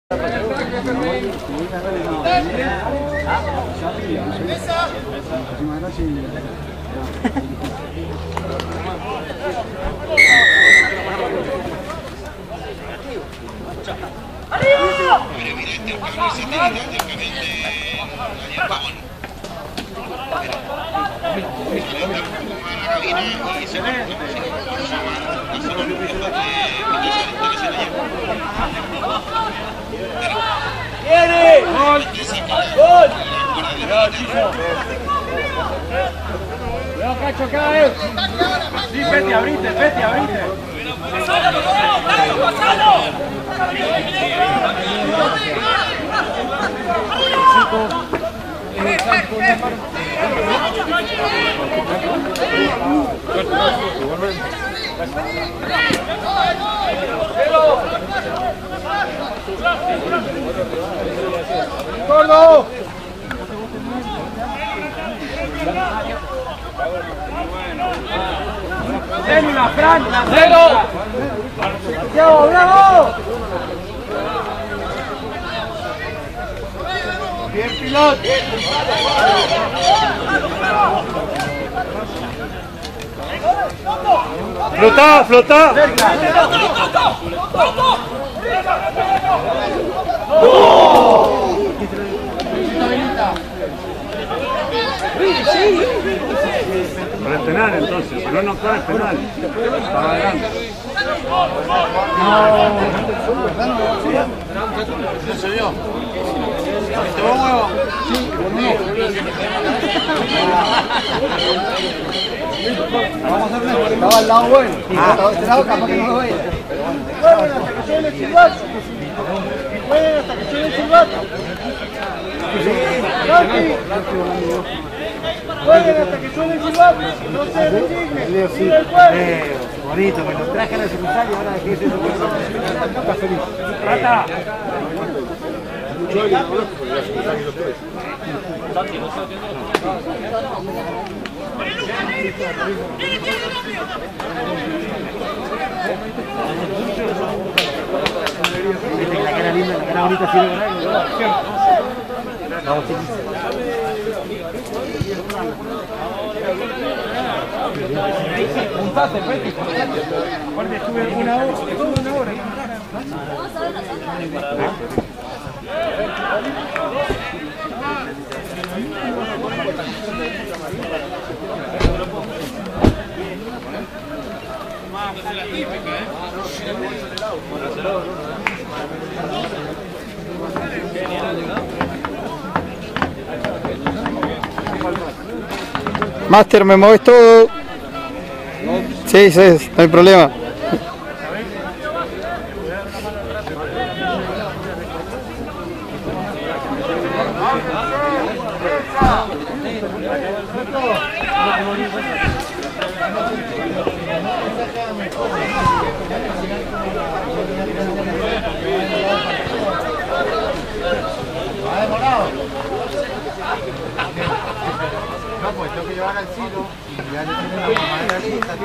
Cuidado, Cacho, acá es. Sí, Peti, abrite, Peti, abrite. ¡Gordo! ¡Célula, Fran! ¡Cero! ¡Bravo, bravo! ¡Bien, piloto! ¡Flota, flota! Para el penal entonces, si no es el penal. Para adelante. No se vio. ¿Te va nuevo? Sí, vamos a hacer estaba al lado bueno. Este lado capaz que no lo veía. Jueguen hasta que suene el silbato. Jueguen hasta que suene el silbato. Jueguen hasta que suene el silbato. No se resignen. Siga el juego. Bonito, me lo traje a la secundaria y ahora dejé ese no está feliz. ¡Rata! La cara linda, la cara bonita sirve para algo. Vamos, Puntate, Peti. Aparte estuve una hora. La típica, Master, ¿me mueves todo? Sí, sí, no hay problema. No, pues tengo que llevar al silo y ya le tienen la mamá de la lista.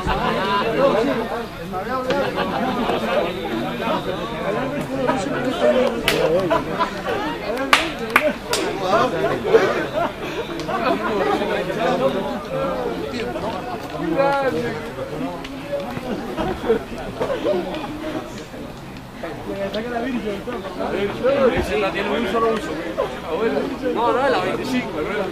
Esa la tiene un solo uso. No, no es la 25,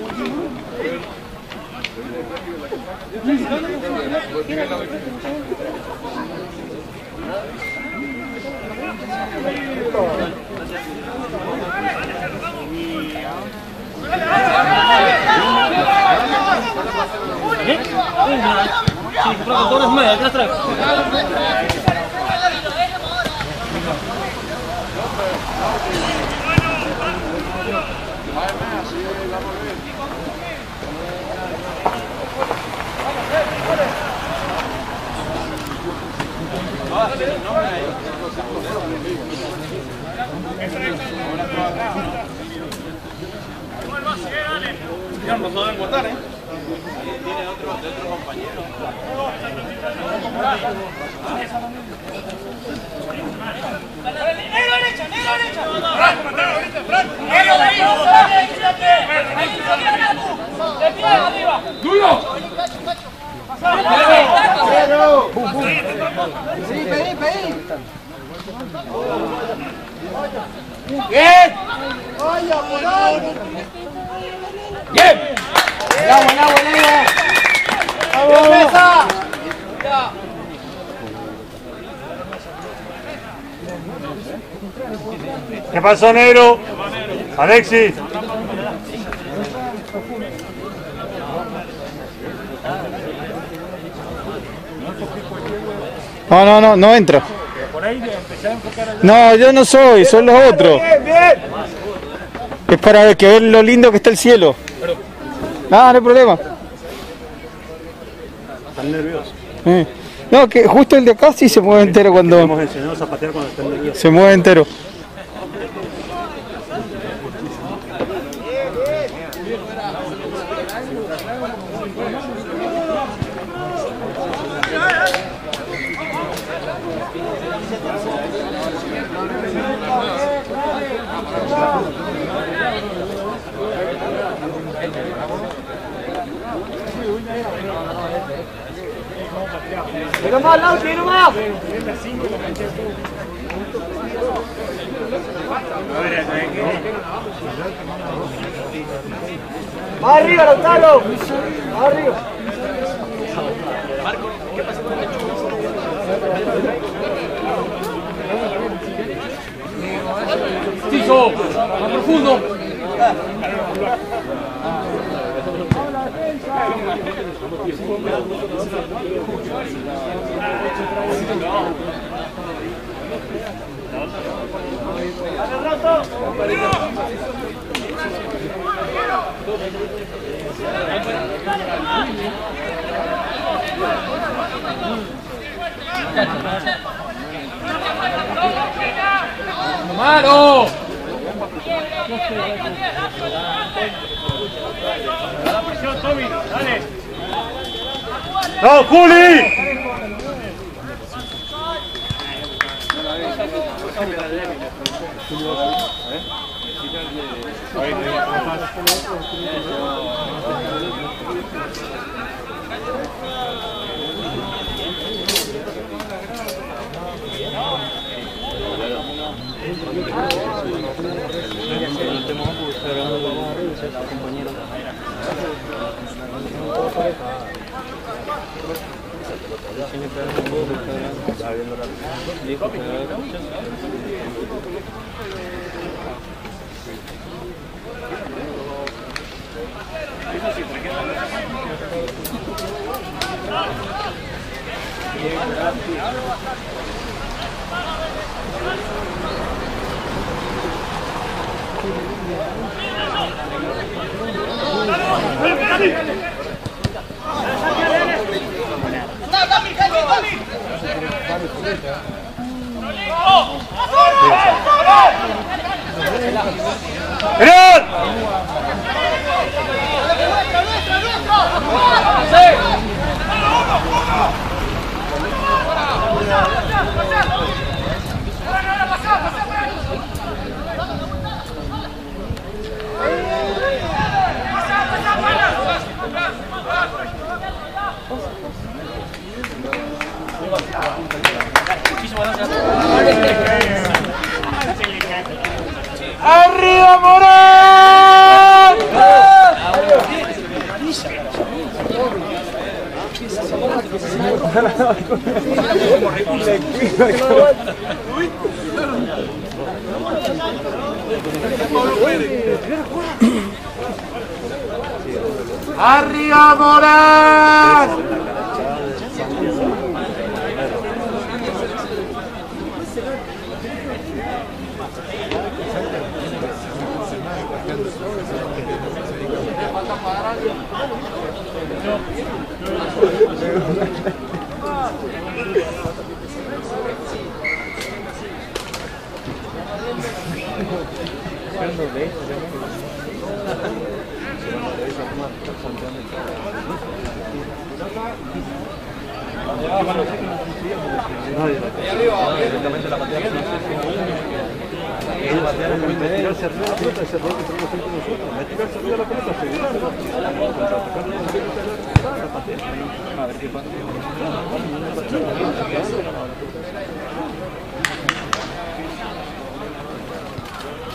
Ya no saben votar, ¿eh? Tiene otro compañero. ¡Negro derecha! ¡Negro derecha! ¡Bien! ¡Vaya, por ahí! ¡Bien! ¡Buena! ¡Vamos! ¡Mesa! ¿Qué pasó, negro? Alexis. No entra. No, yo no soy, son los otros. Es para ver, que ver lo lindo que está el cielo. No hay problema. Están nerviosos. No, que justo el de acá sí se mueve entero cuando... Hemos enseñado a zapatear cuando están nerviosos. Se mueve entero. ¡Tiro más, Lau! ¡Tiro más! ¡Más arriba, Lautaro! ¡Más arriba! ¡Tizo! ¡Más profundo! ¡Mano! ¡No, Juli! ¡Arriba, Morán! ¡Arriba, Morán!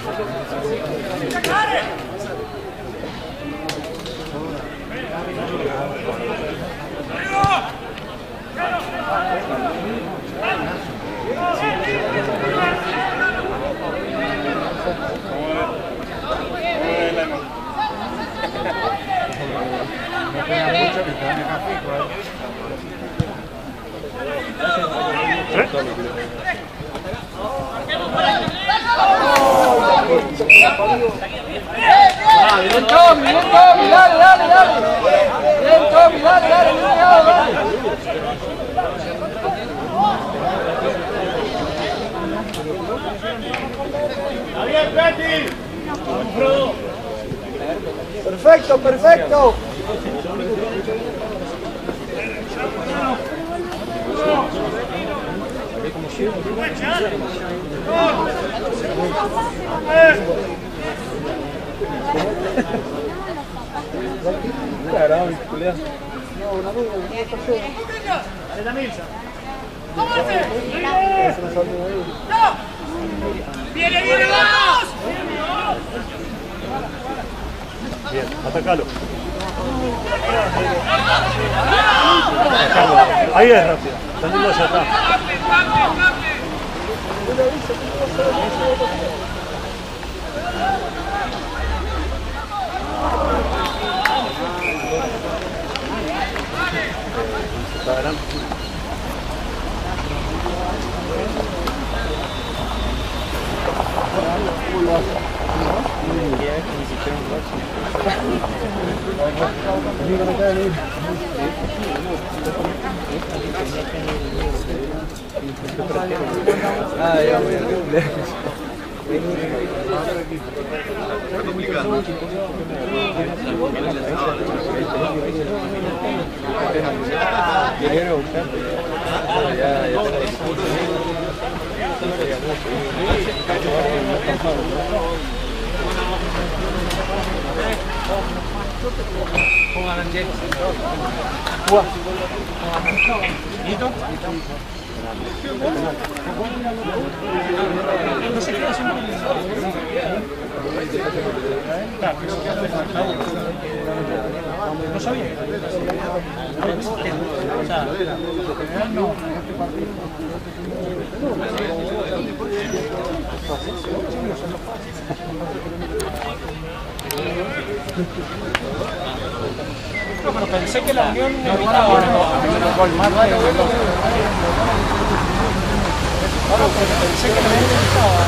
Bien, Tommy, dale, dale, dale. Bien, Tommy, dale, dale, dale. ¡Bien, Betty! Perfecto, perfecto. ¡Viene, viene, vamos! Bien, atacalo. Ahí es rápido. Saliendo hacia atrás. Está adelante. Ah, ya voy a No sabía. No, pero pensé que la Unión evitaba. Pensé que la Unión evitaba.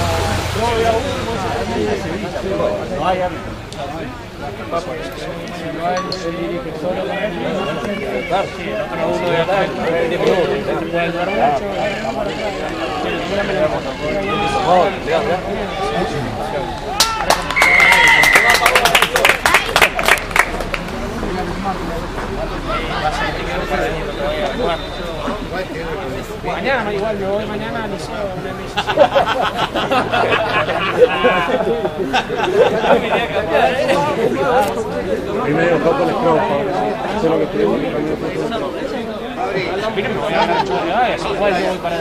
No hay árbitro. Mañana, igual, me voy mañana al liceo. Ahí medio poco les creo, eso es lo que tenemos. Mira, me voy a ganar chorreadas, igual yo voy para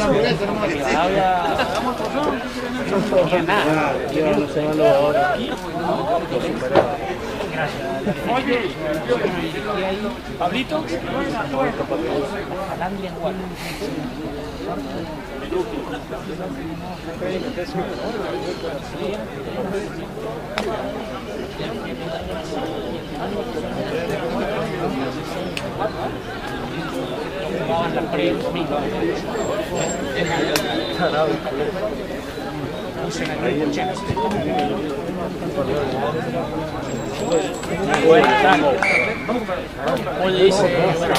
nada. Yo no sé malo ahora. Oye, y ahí, Pablito, Alandria en Guardia. Tomaban las pruebas, Oye, dice,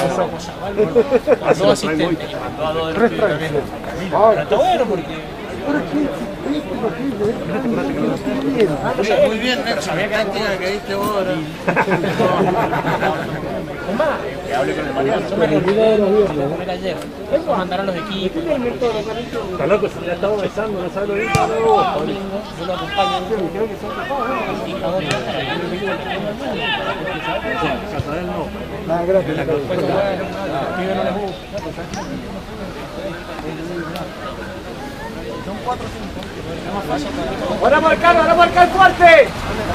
mandó asistente y mandó a dos de los también. Pero está bueno porque... Muy bien, Nelson. Sabía que diste vos ahora. Es más, que hable con el Mariano. Yo me olvidé de los viernes. Comer ayer. Mandaron los equipos. Está loco, ya estamos besando, no sabes lo que está luego. Yo lo acompaño. Casa de él no. Nada, gracias. Pues bueno, a los pibes no les gusta. ¡Ahora marcar fuerte!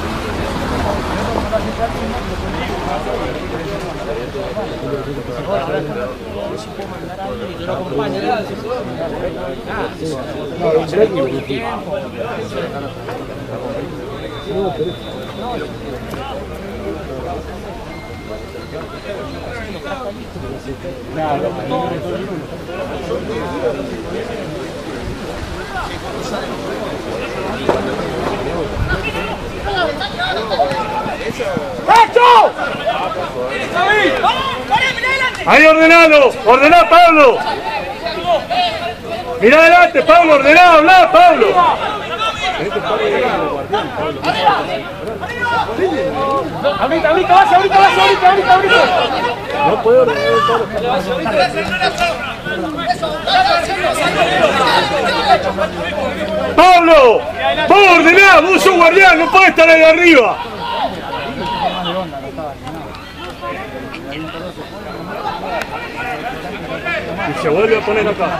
Ahí ordenado, ordená Pablo. Mirá adelante, Pablo, ordená, hablá, Pablo. Ahorita. No puedo ordenar el Pablo. Pablo, vos ordená, vos sos guardián, no podés estar ahí arriba. Y se vuelve a poner acá.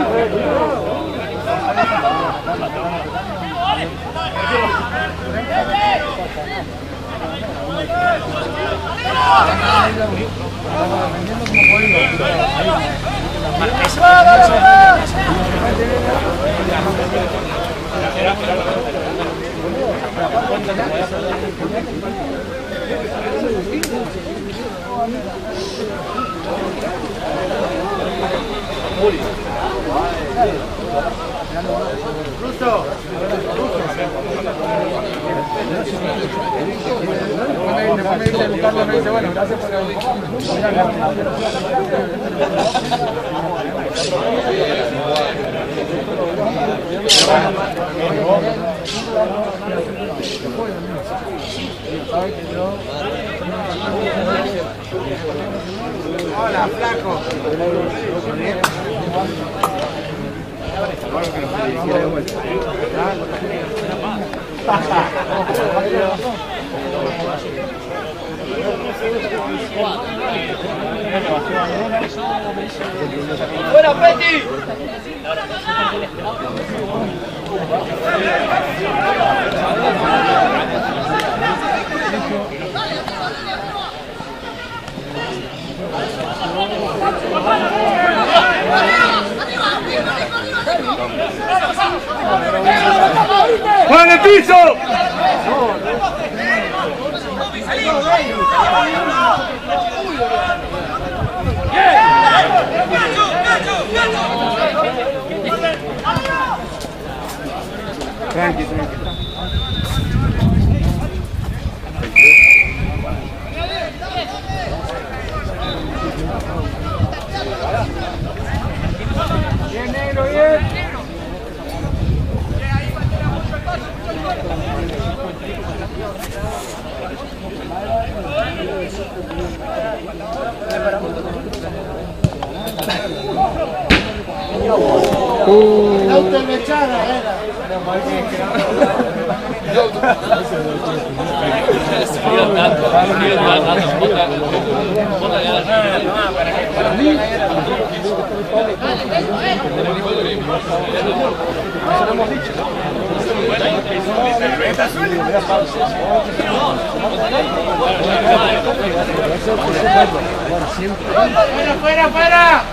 Hola, flaco. ¡Fuera, Peti! ¡Juan el piso! Tranqui. Bien, negro, bien. El auto de Mechana era. ¡Fuera!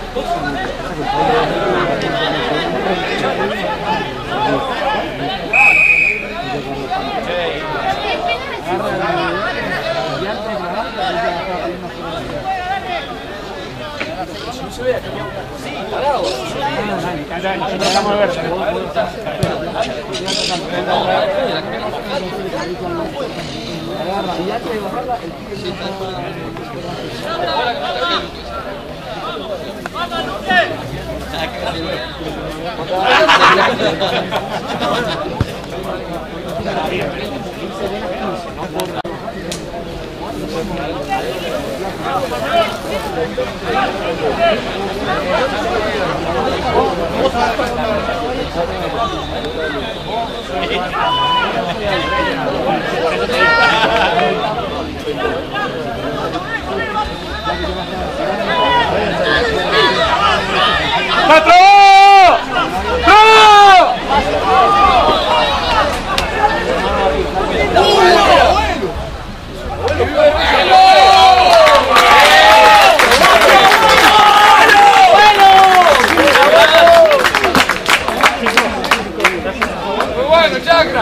¡Patrón! ¡No!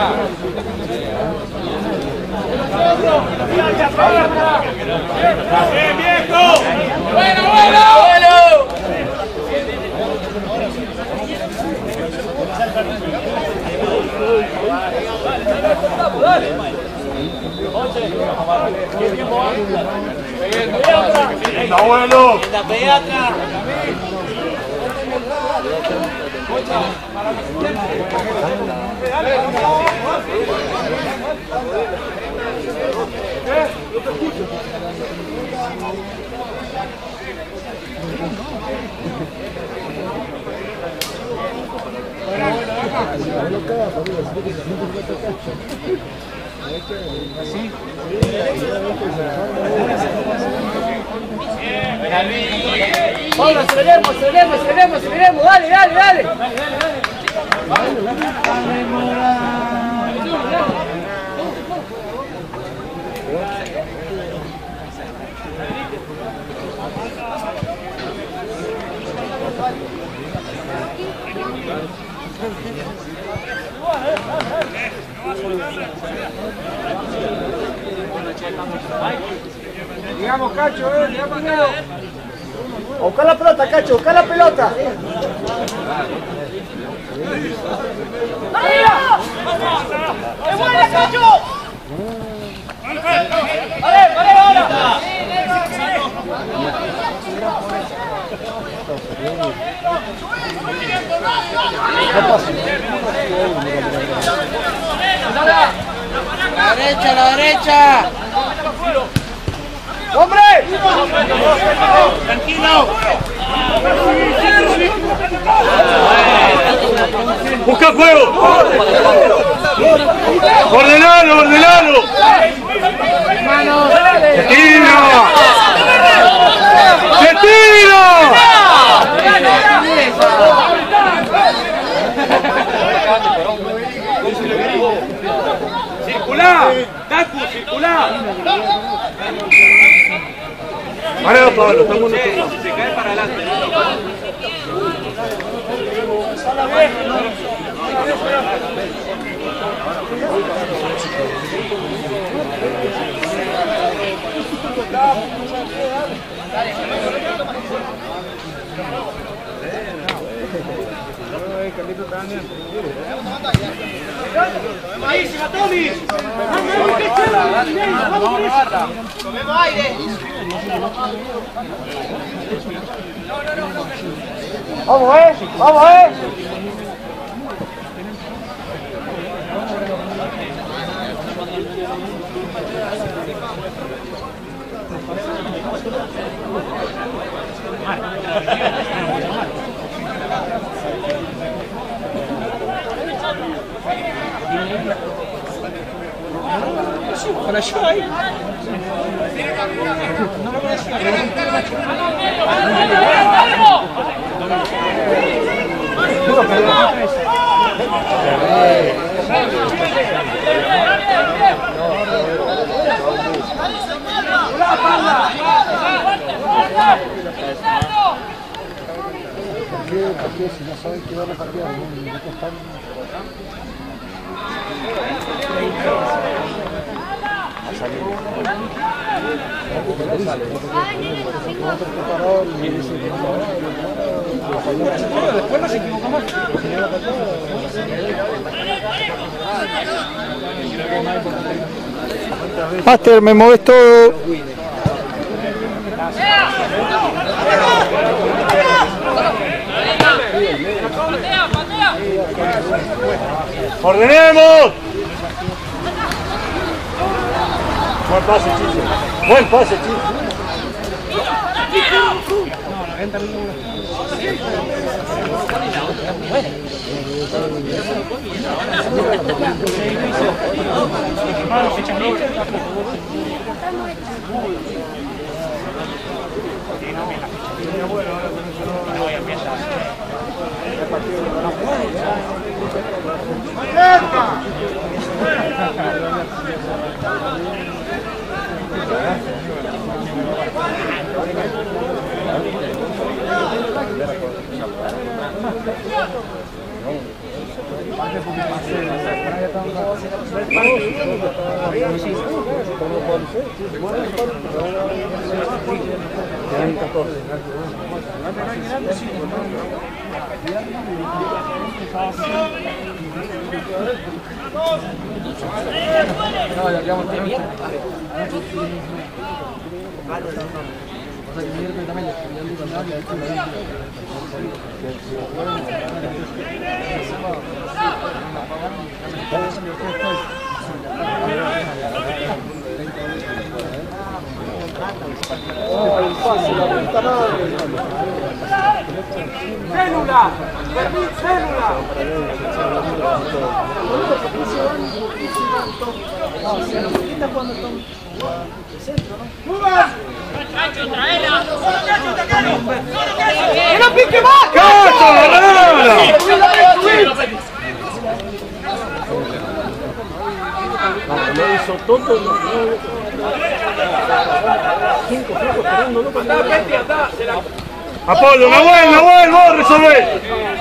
¡Bien, viejo! ¡Bueno, bueno! ¡Está bueno! Vamos, aceleremos, dale. Digamos, Cacho, digamos, Cacho. Busca la pelota, Cacho, busca la pelota. ¡Es buena, Cacho! ¡Vale, ahora! La derecha. ¡Hombre! ¡Tranquilo! ¡Busca juego! ¡Ordenalo! ¡Se tira! ¡Circulá! ¡Tacu, circulá! Ahora, Pablo, estamos nosotros. Se cae para adelante. ¡Buenísima, Tommy! ¡Comemos aire! Vamos, Porque si no saben que va a repartir no costar. Después no se equivoca más. Master, me mueves todo. ¡Ordenemos! Buen pase, Chicho. Buen pase, Chicho. ¡Célula! ¡Fermín, célula! ¡Que no pique más! ¡Cacho, la Apolo, Nahuel, vos resolvé.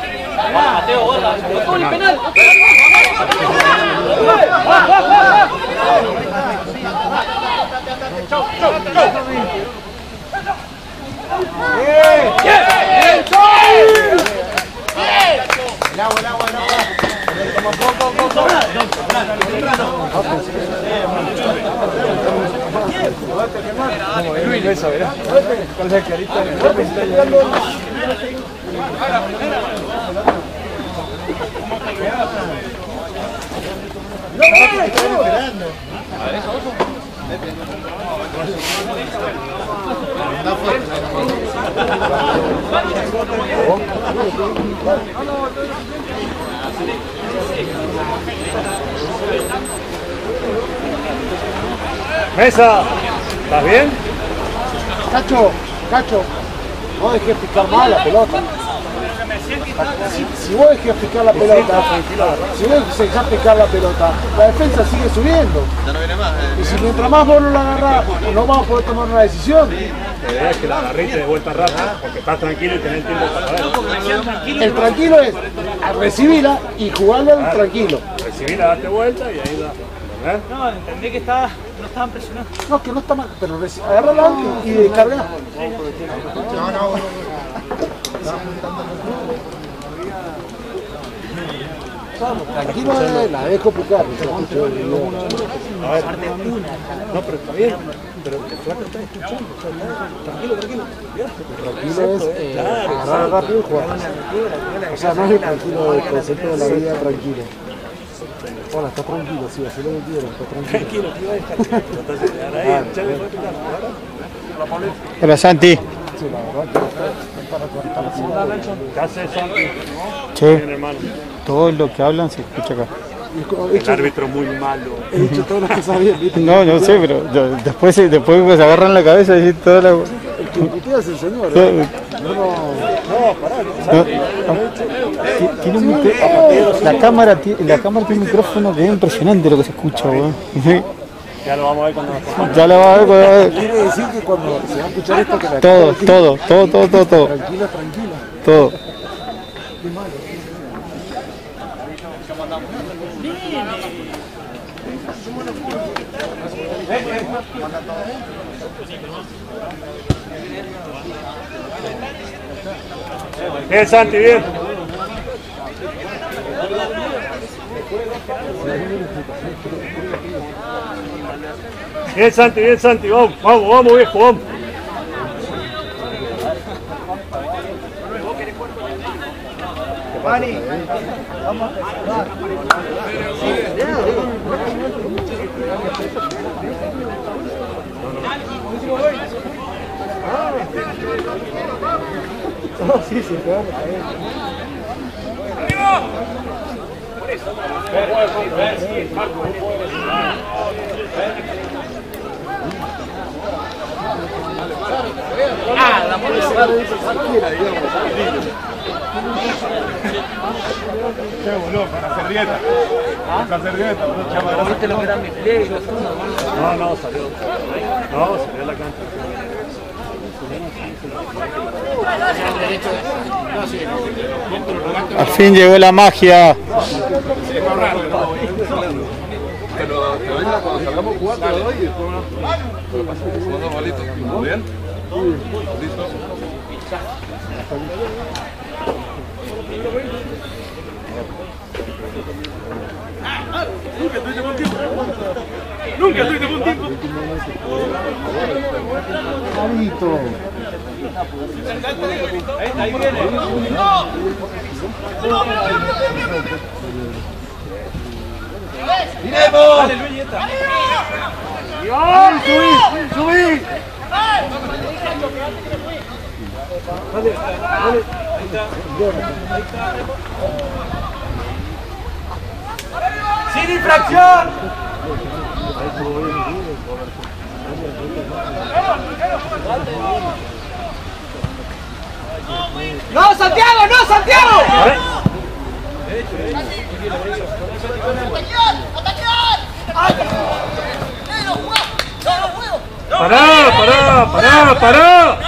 Mesa, ¿estás bien? Cacho, vos dejés picar mal la pelota. Si vos dejás picar la pelota, si vos dejás picar la pelota, la defensa sigue subiendo. Ya no viene más. Y si mientras más vos no la agarrás, no vamos a poder tomar una decisión. La idea es que la agarriste de vuelta rápido, porque estás tranquilo y tenés tiempo para ver. El tranquilo es recibirla y jugarle al tranquilo. Recibirla, date vuelta y ahí da. ¿Eh? No, entendí que no estaban presionando. No, que no está mal, pero agarrala antes y descarga. Tranquilo, la dejo picar. A ver, no, pero está bien, pero el flaco está escuchando, tranquilo. Tranquilo es agarrar rápido y jugar. O sea, no es el tranquilo del concepto de la vida tranquilo. Hola, está tranquilo, sí, así lo entiendo, está tranquilo. Tranquilo, ahí, Hola Santi. Sí, la verdad que ¿qué haces, Santi? Che, Bien, hermano. todo lo que hablan se escucha acá. El árbitro muy malo. he dicho todas las cosas bien, ¿viste? No sé, pero después se agarran la cabeza y dicen toda la... El que putea es el señor. Tiene un la cámara tiene un micrófono que es impresionante lo que se escucha, weón. Ya lo vamos a ver cuando nos Ya lo va a ver. Quiere decir que cuando se va a escuchar esto que la Todo. tranquila. Todo. Bien, Santi, bien. Bien, Santi, vamos, viejo, vamos. Mani, vamos a Para hacer dieta. Para hacer dieta, ¿Viste lo que eran mis pliegues? No, salió la cancha. Al fin llegó la magia. Pero te venga cuando salgamos a jugar, te lo doy y después no. Pero pasa que son dos bolitos. ¿Muy bien? Listo. Nunca estuviste buen tiempo. Nunca estuviste buen tiempo. Marito. Ahí viene. ¡Miremos! Dale, Luis, está. ¡Subí! ¡Subí! Dale, dale. ¡Sin infracción! ¡No, Santiago! ¡No, Santiago! ¡Pará!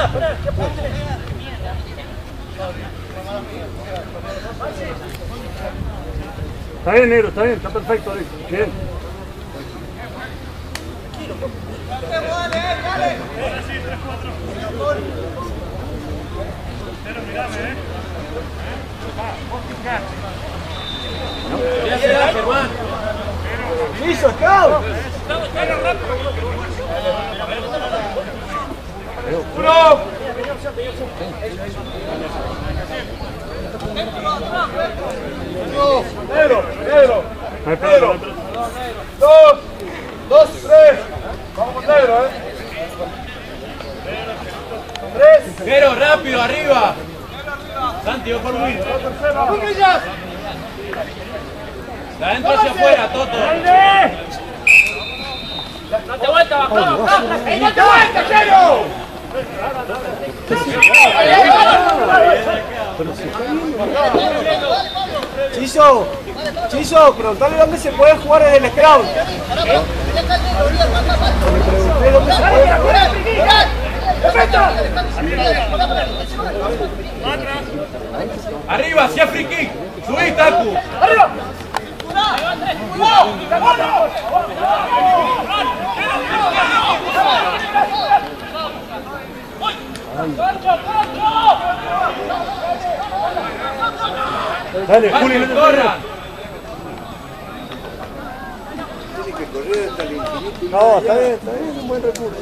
Está bien, negro, está bien, está perfecto. Bien. ¡Listo, Scout! ¡Uno! Negro. Dos, tres. Vamos con negro, Tres. Pero rápido, arriba. Santi, por Luis. De adentro hacia afuera, Toto. ¡Date vuelta, bajón! ¡Date vuelta, Chelo! Chiso, preguntale dónde se puede jugar desde el scrum. Le pregunté dónde se puede jugar. Arriba, hacia free kick. Subí, Taku. ¡Arriba! Dale, Juli, corran. Tiene que correr hasta el infinito. No, está bien, un buen recurso.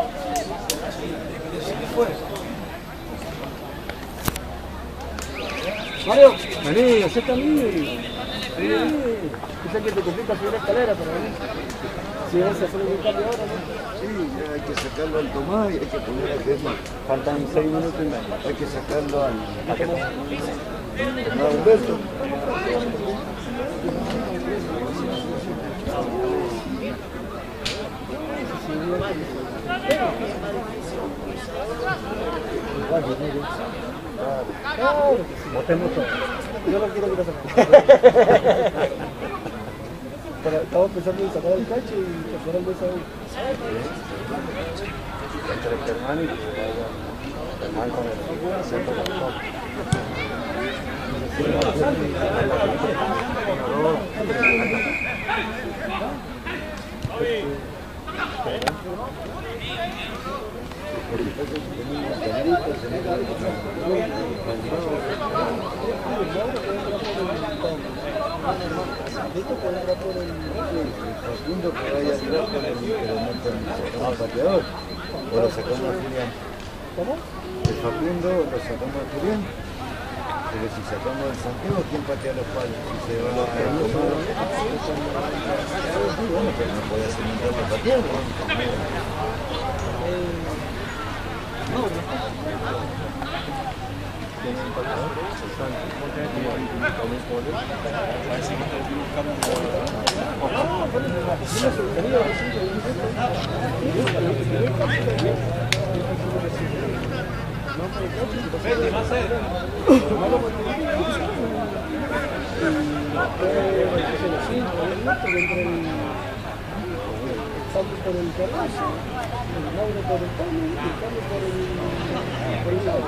Mario, Vení, hacete a mí. Quizá que te complica subir la escalera, pero si vas a hacer un cambio ahora, ¿no? Sí, hay que sacarlo al Tomás y hay que poner a Germán. Faltan 6 minutos y medio. Hay que sacarlo al Humberto. Votemos todo. Yo no quiero que lo saquen. Estamos pensando en sacar el cacho y sacar el beso ahí. Entre Germán y Germán con el centro con Facundo que vaya a tirar con el pateador. O lo sacamos a Julián. ¿Cómo? El Facundo lo sacamos a Julián. Pero si sacamos el Santiago, ¿quién patea los palos? Si se va a bueno, pero no puede hacer un rato pateando. Vete, más cerca. Por el Carrasco, el Mauro por el Pablo y el Pablo por el lado.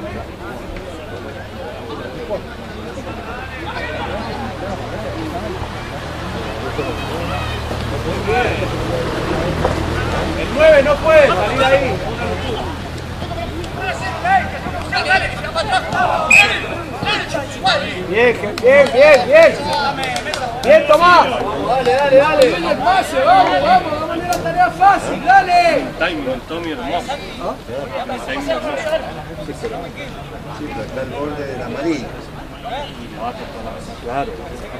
El 9 no puede salir ahí. Bien, bien, bien, bien. Bien, Tomás. Dale, dale, dale. Dale el pase, vamos, vamos. Dale la tarea fácil, dale. Timing, Tommy, hermoso. Sí, pero está el borde del amarillo. Claro.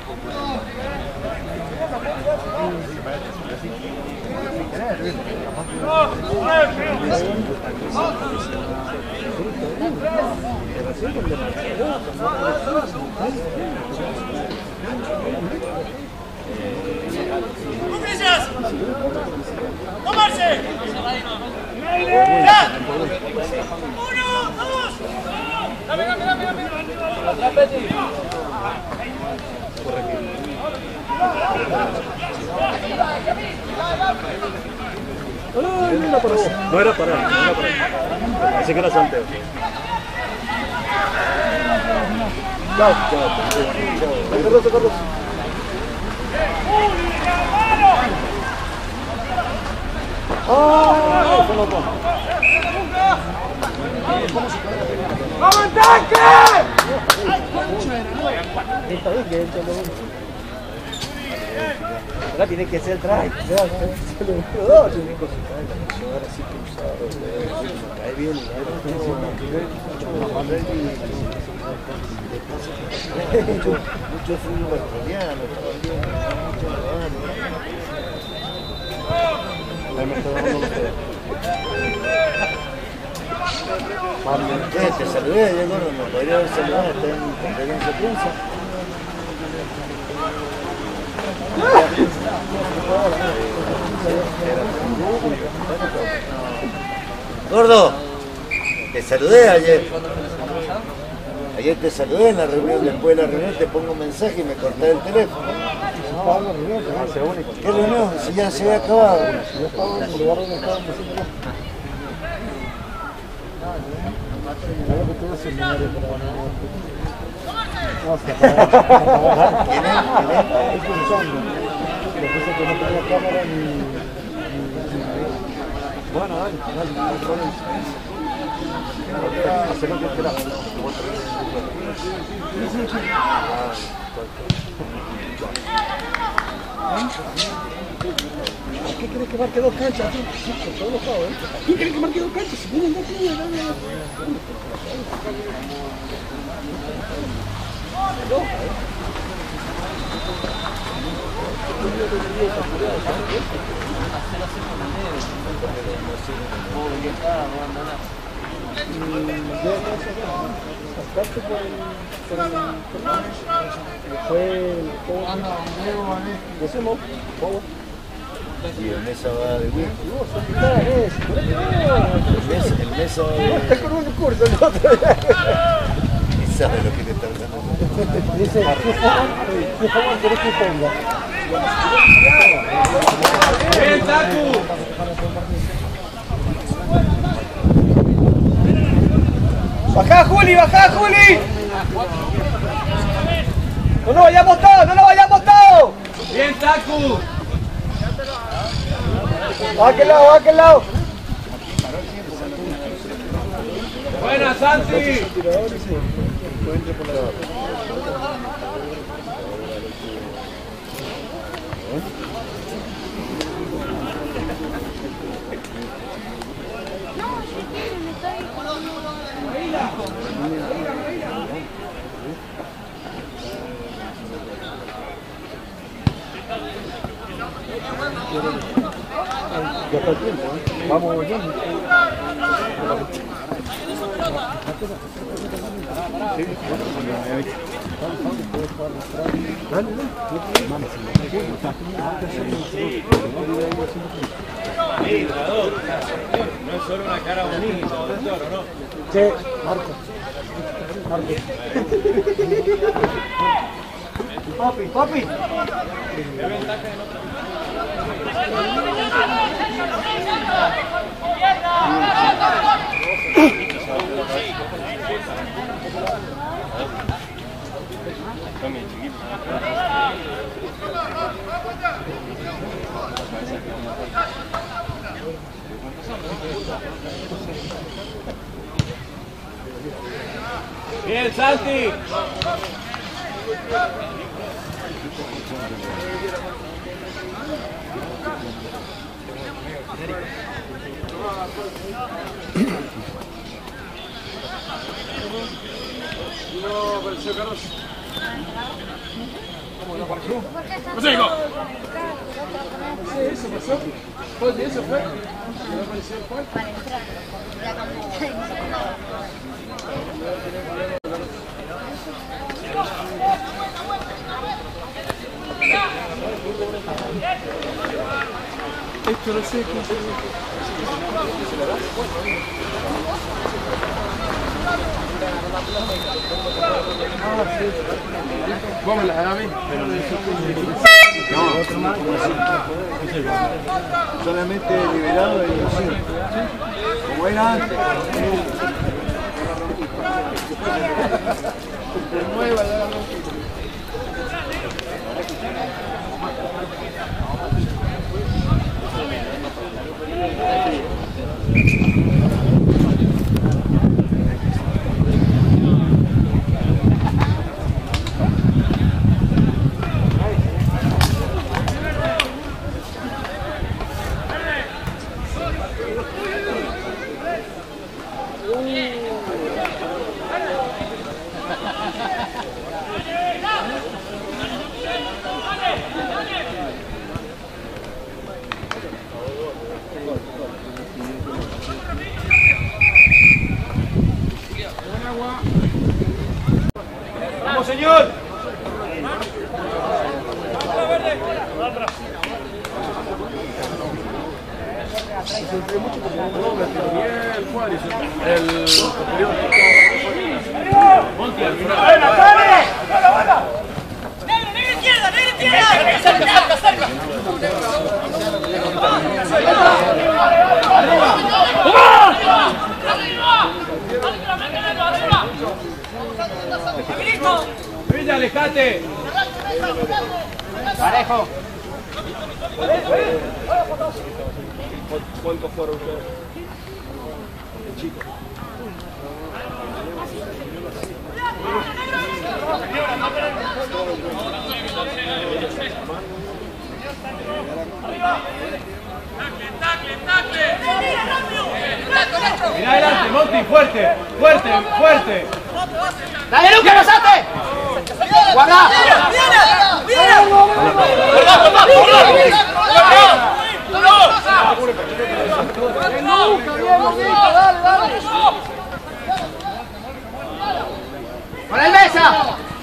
¡Tomarse! ¡Ya! ¡Uno, dos! ¡Dame, dame, dame, dame! ¡Atrás, Betty! No era para él, no era para él. Así que era Santiago. Carlos. ¡Vamos en tanque! Acá tiene que ser traje. Cae bien. Mucho fútbol australiano. Te saludé, Diego, no podría haber saludado, está en conferencia de prensa. Gordo, te saludé ayer. Ayer te saludé en la reunión, después de la reunión te pongo un mensaje y me corté el teléfono. ¿Qué reunión? Si ya se había acabado. Bueno, dale, hacer lo que quieras. ¿Qué quieres que marque dos canchas? Por todos los lados, ¿eh? ¿Quién quiere que marque dos canchas? Si vienen de aquí, Y el Mesa va de bien. El Mesa va de está con un curso el otro. y sabe lo que le está hablando. Dice, ¿qué favor querés que ponga? ¡Bien, Taku! ¡Bajá, Juli! ¡Bajá, Juli! ¡No nos vayamos todos! ¡No nos vayamos todos! ¡Bien, Taku! ¡A aquel lado! ¡A aquel lado! ¡Buena, Santi! Ya está el tiempo, ¿eh? Vamos volviendo. No es solo una cara bonita, ¿no? Che, Marco. Papi. Bien, Santi. ¡Prosigo! Eso pasó. Oye, eso fue. ¿No apareció el cual? Para entrar. Ya Esto no sé qué. ¿Cómo la Javi? No, solamente liberado de ilusión. Como era antes. ¡Vamos, señor! ¡Negra izquierda! ¡Cerca, cerca! ¡Villa, alejate! Parejo. ¿Cuántos fueron ustedes? El chico. Mirá adelante, Monty, fuerte, fuerte, fuerte. ¡Dale, Luca, pasate! ¡Guarda! ¡Con el mesa!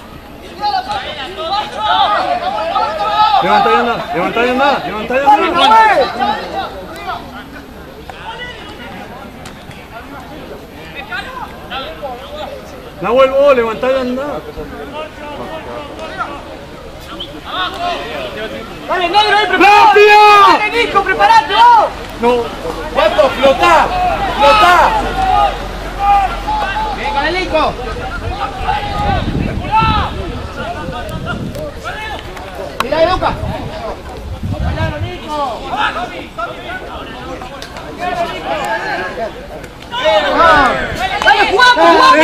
Levanta y anda, levanta y anda, levanta y anda. Nahuel, vos, levantá y anda. ¡Dale, negro, ahí, preparado! ¡Rápido! ¡Dale, Nico, preparate, vos! No. ¿Cuánto? ¡Flotá! ¡Flotá! ¡Bien con el Nico! ¡Mira ahí, Luca! ¡Dale, jugamos!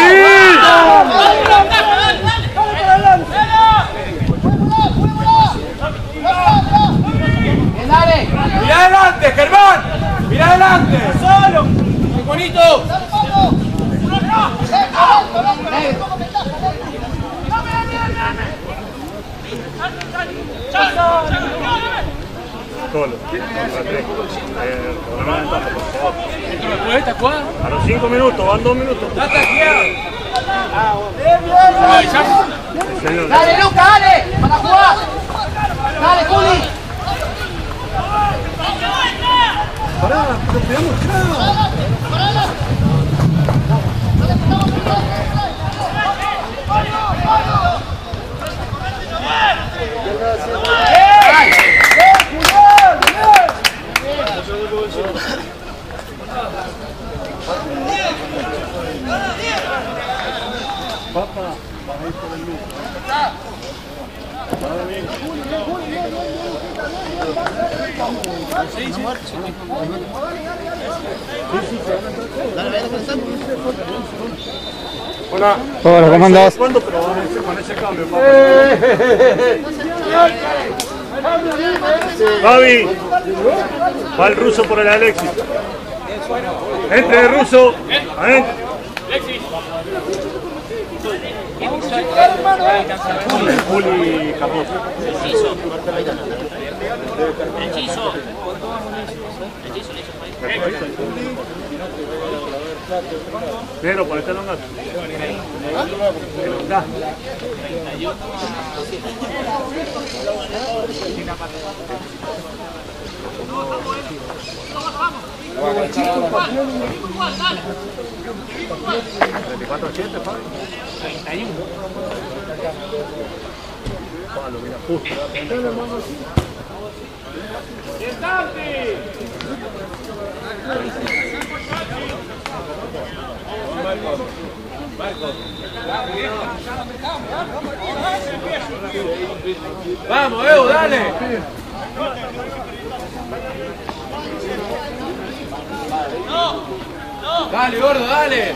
¡Bien, dale! ¡Mirá adelante, Germán! ¡Mirá adelante! ¡Solo! ¡Qué bonito! Solo. Contra tres. Con la ventaja, por favor. ¿Después de esta jugada? A los 5 minutos, van 2 minutos. ¡Date aquí! Señor. ¡Dale, Luca, dale! ¡Para jugar! ¡Dale, Juli! Pará, nos pegamos ya. Papá, baja ahí por el luz. Hola. Hola, ¿cómo andás? ¿Cuándo? Pero con ese cambio, Fabi, va el ruso por el Alexis. Entre el ruso. Adentro. Juli Capuz. Pero por este longazo. Vamos, Evo, dale. Dale, gordo, dale.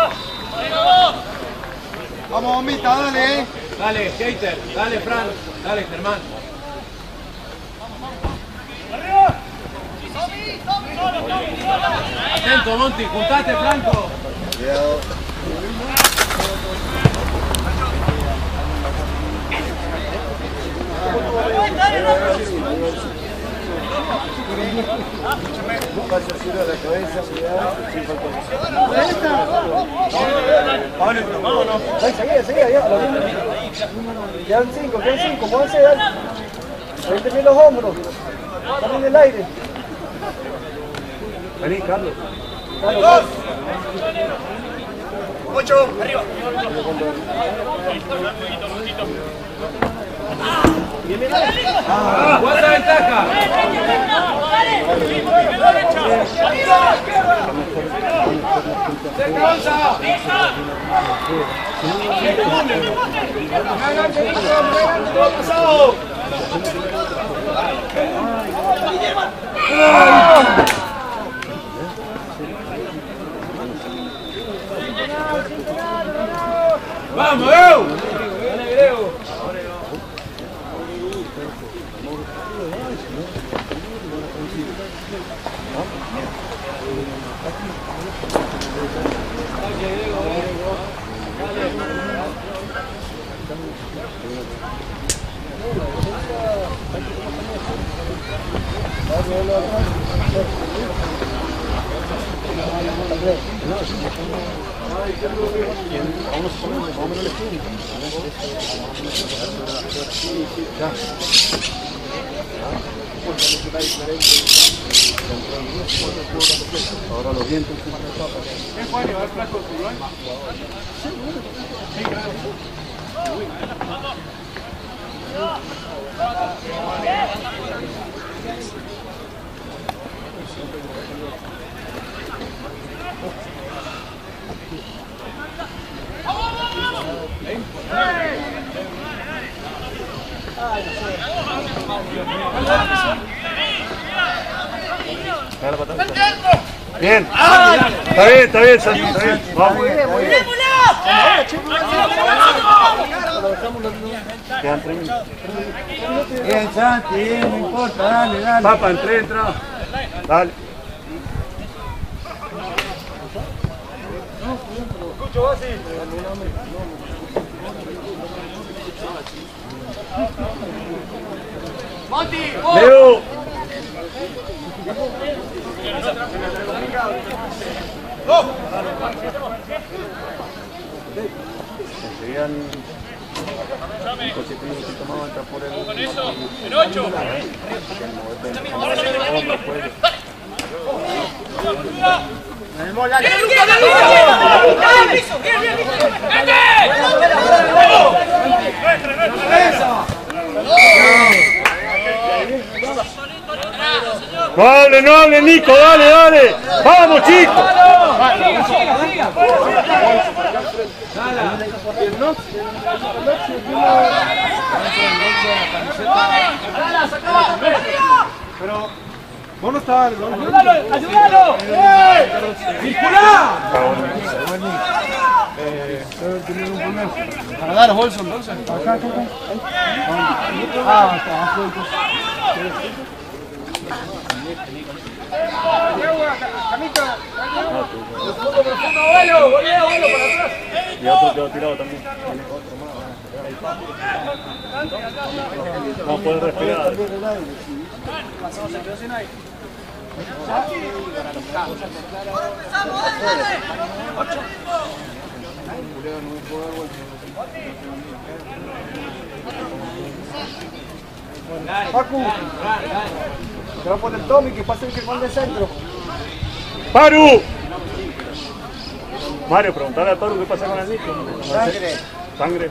Vamos, Mita, dale. Dale, Hater, dale, Fran, dale, Germán. Atento, Monty, juntate, Franco. Seguía, ya. Quedan 5, muévanse, dale. Vente bien los hombros. Están en el aire. Vení, Carlos. 8, arriba. ¿Cuánta ventaja? ¡Vamos, Evo! ¡Dale, Grego! Ahora los vientos. ¿Quién puede llevar flaco tuyo? Bien. Está bien, Santi, está bien. Vamos. Quedan 3 minutos. Bien, Santi, bien, no importa, dale. Papa, entra. Dale. Leo. Serían 5 7 minutitos más entrar por el. Con eso, en 8. No hable, Nico, dale. Vamos, chicos. Pero vos no estabas... ¡Ayúdalo! ¡Ayúdalo! ¡Circulá! Para dar bolso entonces. Acá. Ah, está. Camita. ¡Profundo, abuelo! ¡Volvé, abuelo, para atrás! Y otro quedó tirado también. No puede respirar. Facu, te va a poner Tommy que pase el que de centro. ¡Paru! Mario, preguntale a Paru qué pasa con el Nico. Sangre. Sangre.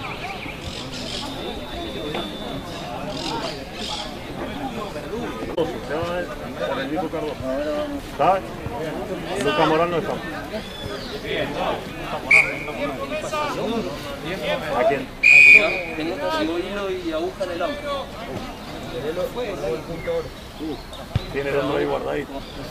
Se va con el Nico Cardoso. ¿Sabes? Lucas Morán no está. ¿A quién? Tengo hilo y aguja en el auto. Tiene el hombro ahí guardadito.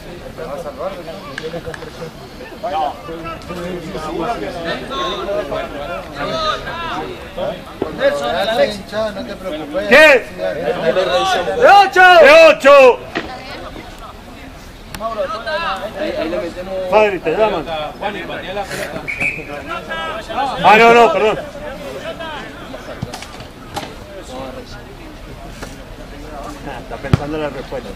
Nelson, Alex. No te preocupes. ¿Qué? ¡De 8! ¡De 8! Ahí le metemos... Padre, te llaman. Ah, no, perdón. Está pensando en la respuesta.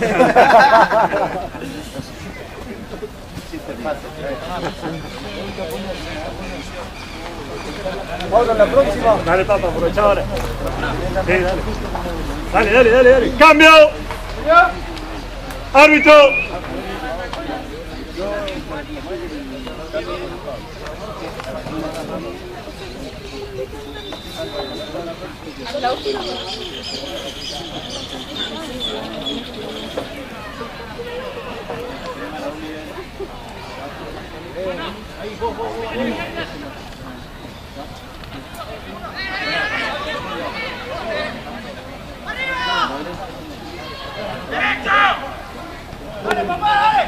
Ahora la próxima. Dale, papá, aprovecha ahora. Sí, dale. Dale. ¡Cambio! ¡Árbitro! ¡Dale, papá, dale!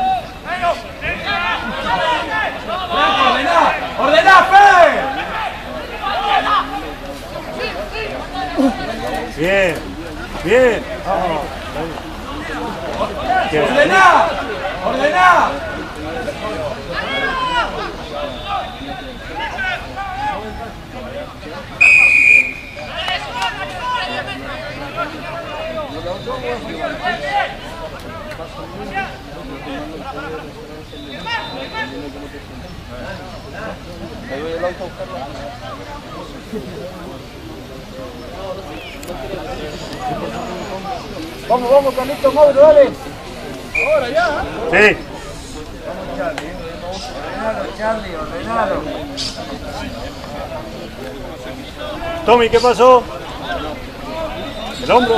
¡Ordená, Fe! Bien. ¡Ordená! Vamos, Carlito, Mauro, dale. Ahora ya. Sí. Charlie, ordenalo. Tommy, ¿qué pasó? El hombro.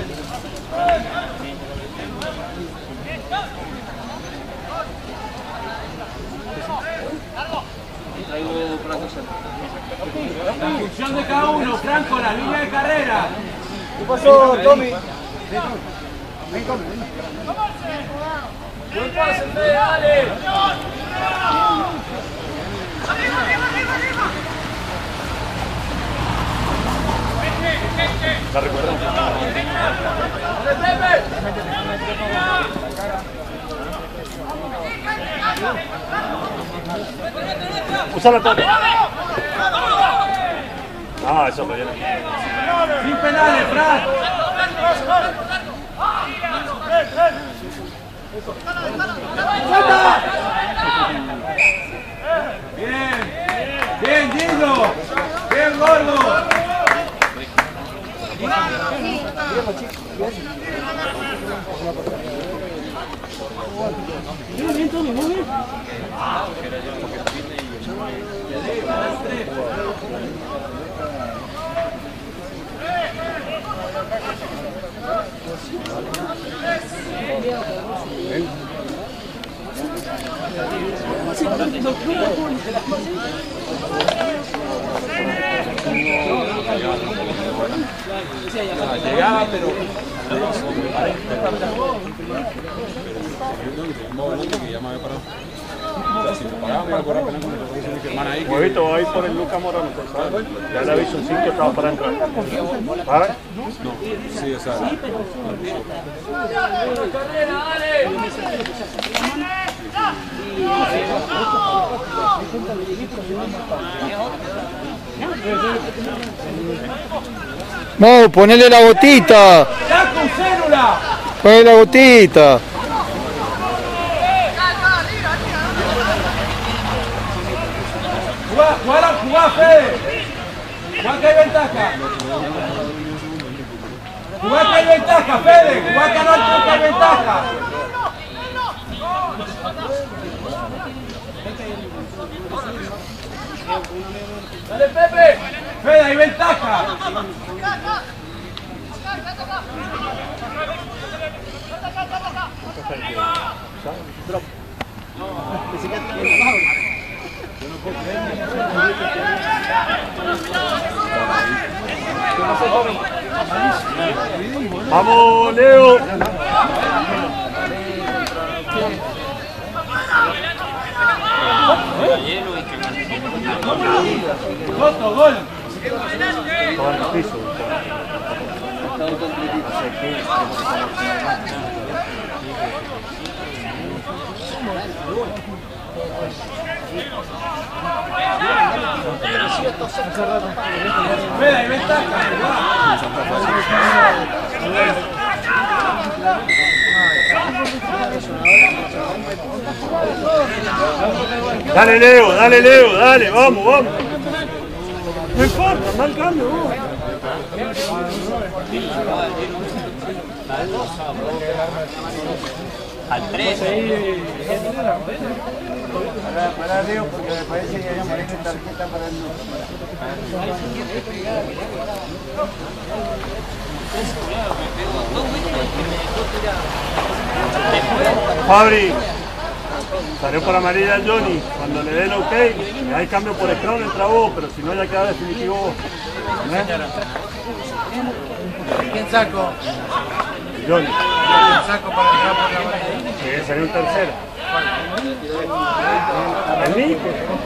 La función de cada uno, Franco, la línea de carrera. ¿Qué pasó, Tommy? Ven, Tommy. Buen pase, Fede, dale. La recuerdo. Usa la tapa. Ah, eso me viene. Sin penales, Fran. Bien, Gildo. Bien, Gordo. Llegaba, pero Huevito, va a ir por el Lucas Morano, ¿sabes? Ya le aviso un sitio que estaba para entrar. ¿Vale? No, sí, exacto. No, ponele la gotita. Ponele la gotita. Jugá, Fede. Jugá que hay ventaja. Jugá que hay ventaja, Fede. Jugá que no hay ventaja. Dale, Pepe. Fede, hay ventaja. ¡Vamos, Leo! Otro gol. Estaba en el piso. Fede, hay ventaja. Dale, Leo, dale, vamos, vamos. No importa, mal cambio, vos. Al 13. Para Leo, porque me parece que ya me tarjeta para el Fabri, salió para amarilla Johnny. Cuando le dé el ok, hay cambio por Scrum, entra vos, pero si no ya queda definitivo vos. ¿Quién sacó? Johnny. ¿Quién sacó para entrar por la amarilla? Sí, sería un tercero. El Nico.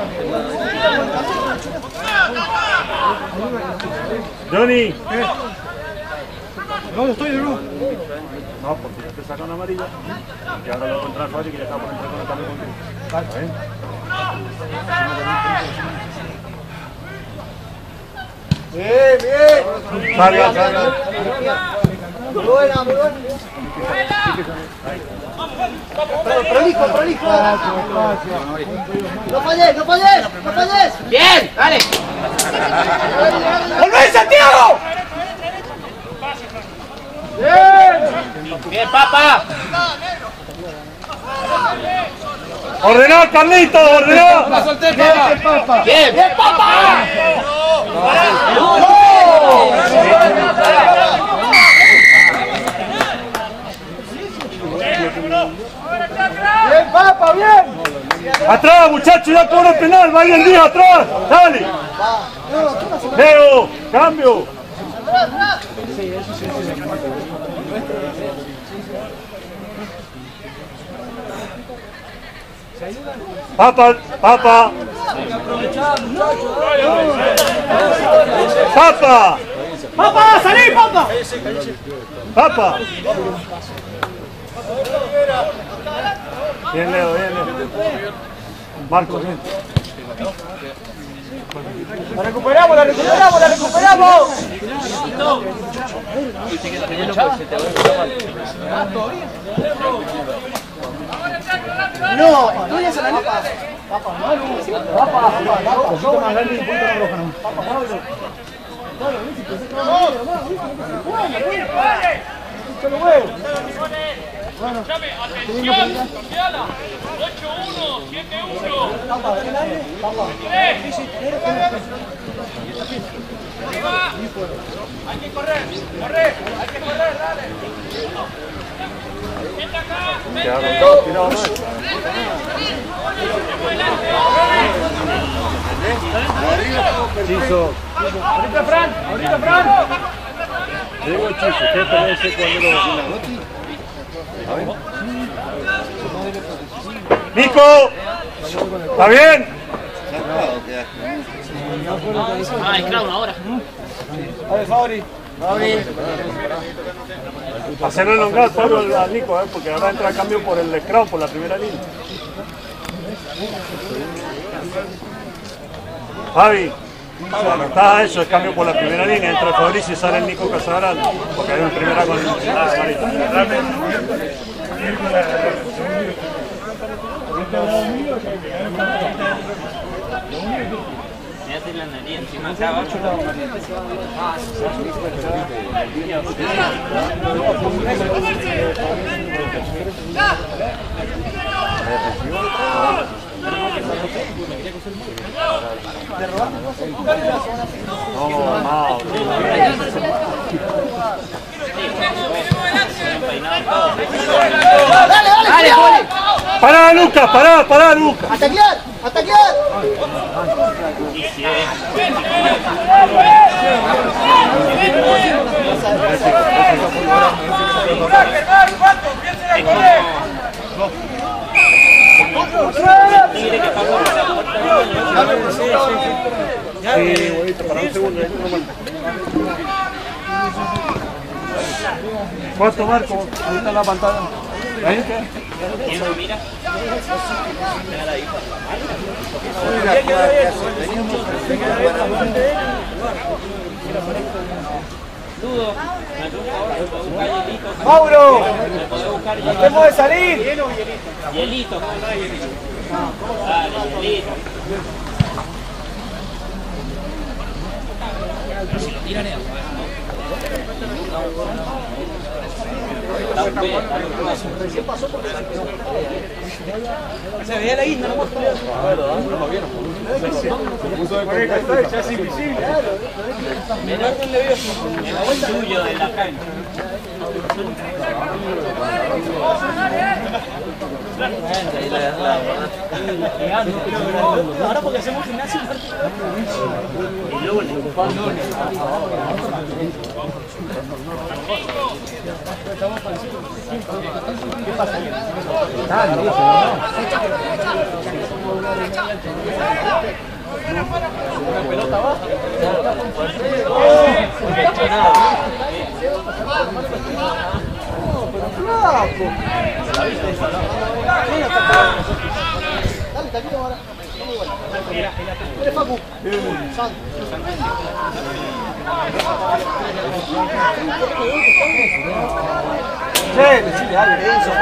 Johnny. No, estoy de luz. No, porque ya te sacan amarilla. Y ahora lo contrario, Fabri, que ya está por entrar con el cambio contigo. Bien, bien. Salga, salga. Muy buena, muy buena. Prolijo, prolijo. No falles, no falles, no falles. Bien, dale. ¡Volvé, Santiago! Bien, papá. ¡Ordená, Carlito! ¡Ordená! ¡La solté, papá! Bien, bien, papá. ¡Bien, papá, bien! ¡Atrás, muchachos! ¡Ya cobra el penal! ¡Vaya el día atrás! ¡Dale! ¡Leo! ¡Cambio! ¡Papa! ¡Papa! ¡Papa! ¡Papá, salí, papá! ¡Papa! Bien, Leo, bien, Leo. Marco, bien. ¡La recuperamos, la recuperamos, la recuperamos! No, no ya se la papá. Papá, papá, un poquito más grande y un poquito más roja, ¿no? Papá, Pablo. Bueno, atención, cambiala. 8-1, 7-1. papá, papá. Arriba. Hay que correr, correr, hay que correr, dale. Vente acá, vente. Chiso. Ahorita, Fran, ahorita, Fran. Digo el chico, ¿qué te ese cuando Nico, ¿está bien? Ah, es Crown ahora. Dale, Fabri. Hacerlo elongar solo al Nico, porque ahora entra a cambio por el Crown, por la primera línea. Javi, cuando está eso es cambio por la primera línea, entra Fabricio y sale el Nico Casagrande, porque hay una primera con Marita. Fíjate la nariz encima acá. ¡Pará, Lucas! ¡Pará, Lucas! ¡Ataquear! ¡Ataquear! ¿Cuánto, Marco? Ahí está la pantalla. ¿Ahí qué? ¿Quién lo mira? Dudo. ¡Mauro! ¡Tratemos de salir! Hielito. Dale, hielito. Si lo tiran es se veía la isla, no ya es invisible. el tuyo de la cancha. Ahora porque hacemos gimnasio. El lunes. ¿Qué pasa? ¿Una pelota abajo? Dale, taquito ahora. Eres Facu. Decile algo,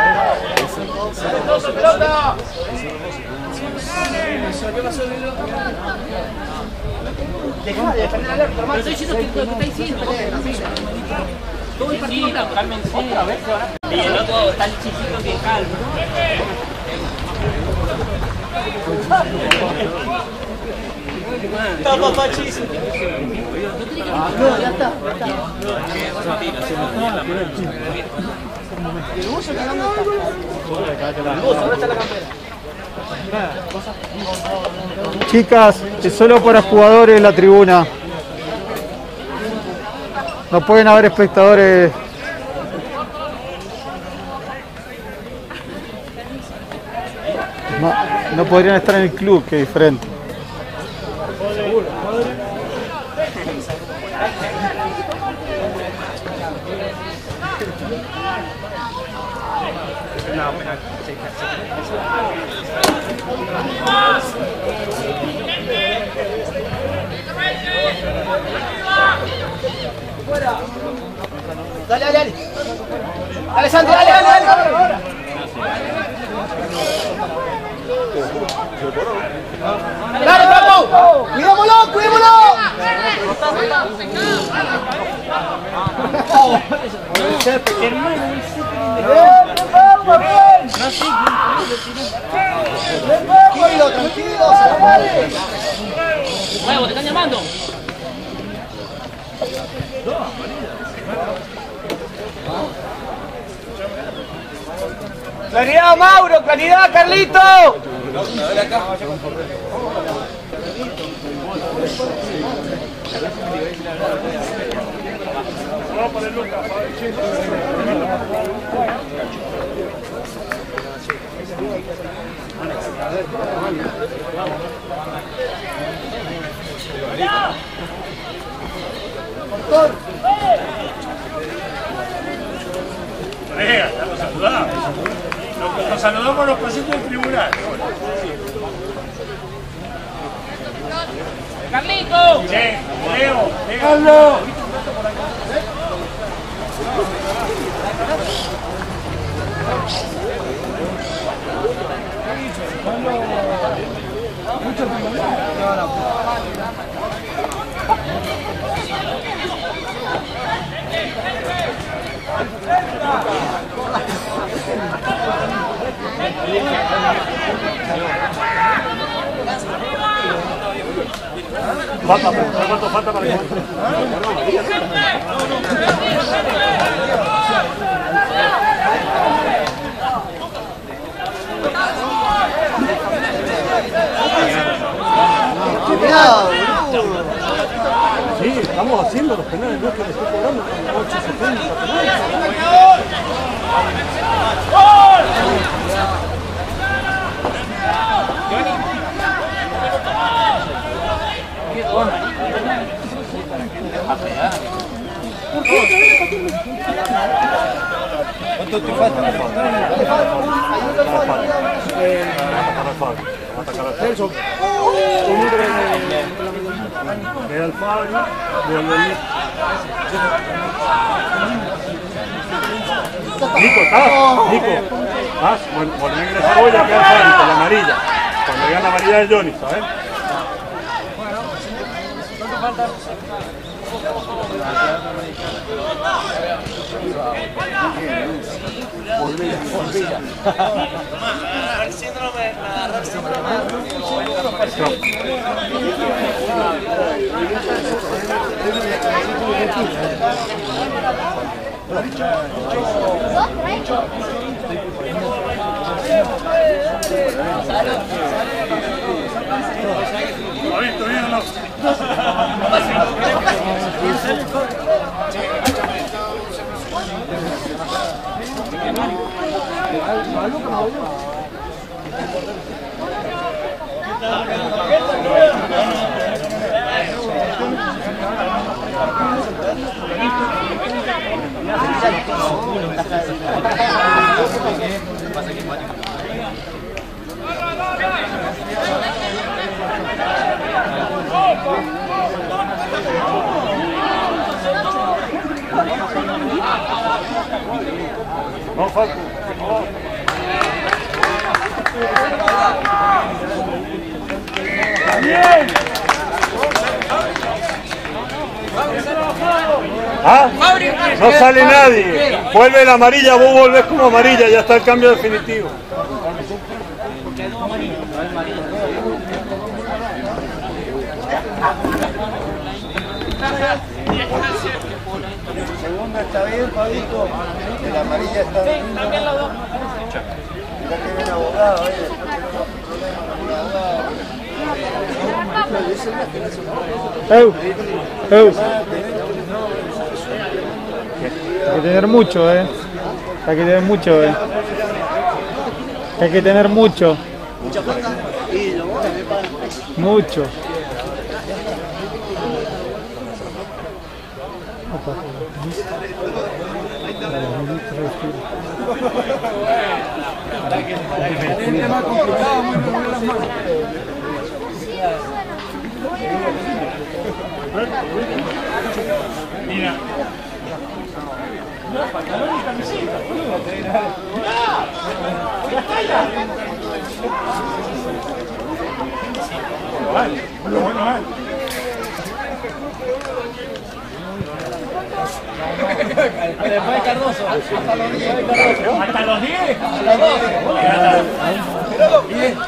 pelota. Dejá de defender al árbitro, hermano. Estoy diciendo que lo que está diciendo. Todo el partido cálmense. Otra vez. Y el otro está el chiquito que calma. Está papachísimo. Ya está. ¿El buzo que dónde está? El buzo, ¿dónde está la campera? Chicas, es solo para jugadores la tribuna. No pueden haber espectadores. No podrían estar en el club, que es diferente. Dale, dale, dale. Dale, Santi, dale, dale, dale. Dale, Paco. Cuidémoslo, cuidémoslo. Tranquilo, tranquilo, Huevo, te están llamando. Claridad, Mauro, claridad, Carlito. Saludamos para el Lucas, ya lo saludamos. Nos saludamos en los pasillos del tribunal. ¡Carlito! Che, Leo, déjalo. Falta, ¿cuánto falta para que? Sí, estamos haciendo los penales, no es que le estoy cobrando con 8.70. ¿Cuánto te falta? Celso, queda el Fabio, vuelve el Nico, ¿estás? Nico, ¿estás? Bueno, volví a ingresar hoy a quedar el Fabio con la amarilla. Cuando vean la amarilla del Johnny, ¿sabes? ¿Cuánto falta? ¿Lo has visto bien o no? No falta. Bien. ¿Ah? No sale nadie. Vuelve la amarilla, vos volvés como amarilla, ya está el cambio definitivo. Segunda está bien, Fabito. La amarilla está bien. Sí, también los dos. Mirá que viene abogado, Hay que tener mucho, Hay que tener mucho, Hay que tener mucho. Mucho. Un tema complicado, muy bien las manos. Mira. Pantalón y camiseta, boludo. Lo bueno es. Después de Cardoso. Hasta los 10. Hasta los 12. Bien.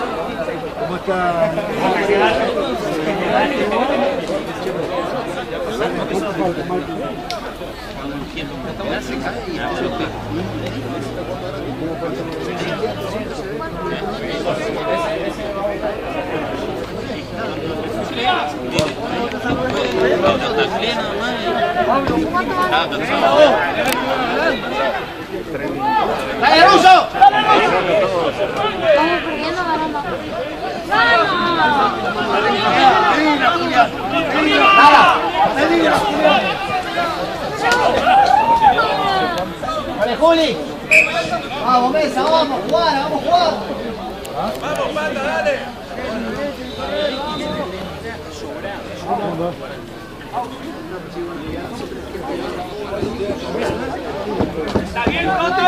¿Cómo está? ¡Dale, Ruso! Estamos perdiendo, ganando. ¡Vale, Juli! ¡Vamos, Mesa! ¡Vamos, Juana! ¡Vamos, Juan! Vamos, Panda, dale. Está bien, Coto.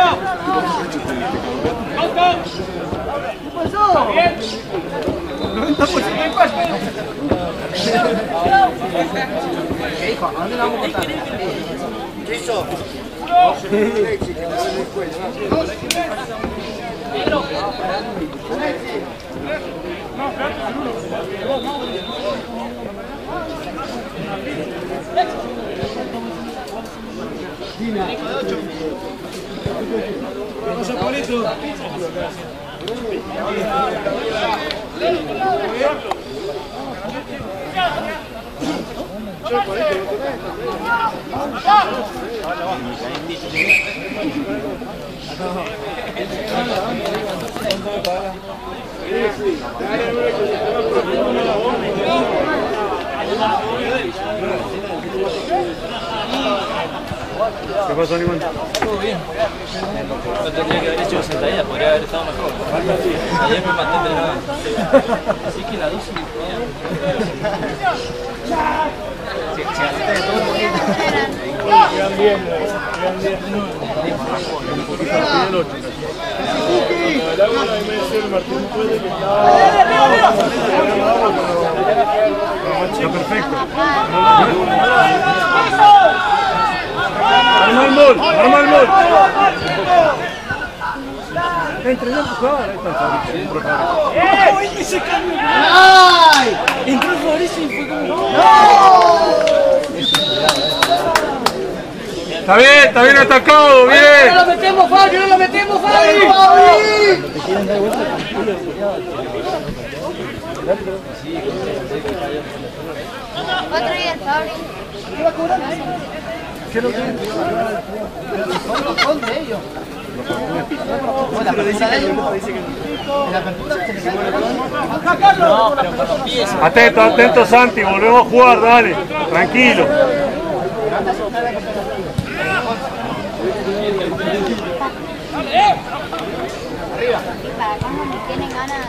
Coto. ¿Qué pasó? Está bien. 90%. ¿Qué dijo? ¿A dónde la vamos a contar? ¿Qué hizo? Vamos a Pablito. ¿Qué pasó, Animal? Todo bien. No tendría que haber hecho sentadilla, podría haber estado mejor. Ayer me maté entrenando. Así que la dosis. Está perfecto. Arma el gol, arma el gol. Entrenando jugador, ahí está. ¡Ay! Entró el Fabricio y fue como... Está bien atacado, bien. ¡No lo metemos, Fabio! ¡No lo metemos, Fabio! Otro día el Fabri. ¿Qué lo que es? Son de ellos. La apertura de ellos. La apertura se le cae. No, pero con los pies. Atento, atento, Santi, volvemos a jugar, dale. Tranquilo. Para cuando me tienen ganas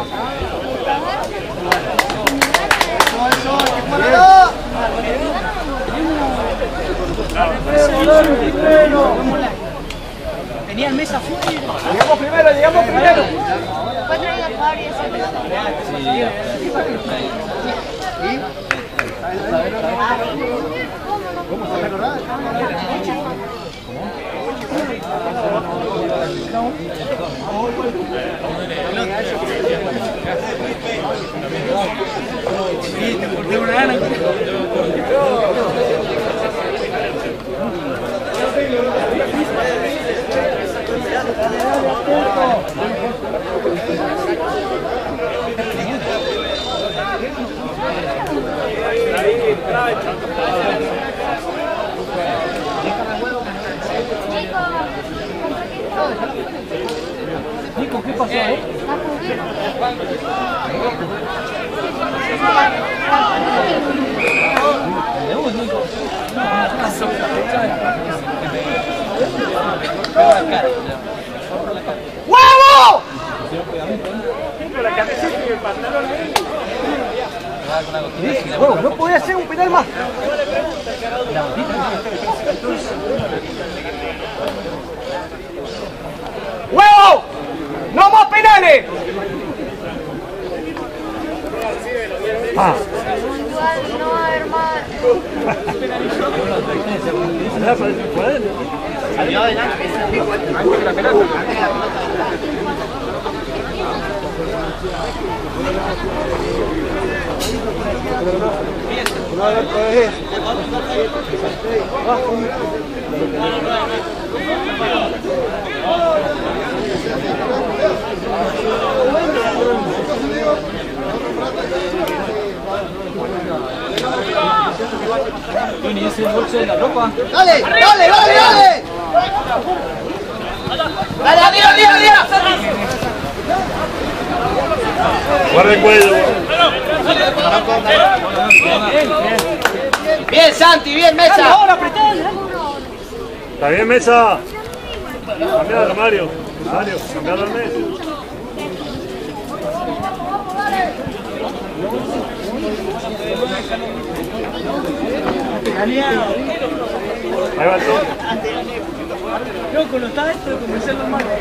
Tenía el Mesa afuera. Llegamos primero, llegamos primero. Fue traído el Fabri ese. ¿Cómo se recordaba? Nico, ¿qué pasó, ¡Huevo! Con la camiseta y el pantalón ahí. ¡Huevo! No podía hacer un penal más. ¡Huevo! ¡No más penales! Ah. no va a haber más. Salió adelante. La pelota. Tony, ese es el bolso de la ropa. ¡Dale! ¡Dale, dale, dale! ¡Dale, arriba, arriba, arriba! Guarda el cuello. Bien, Santi, bien, Mesa. ¿Está bien, Mesa? Cambiado, Mario. Mario, cambiado al Mesa. Ahí va el toque. Yo con lo está esto, comencé lo malo.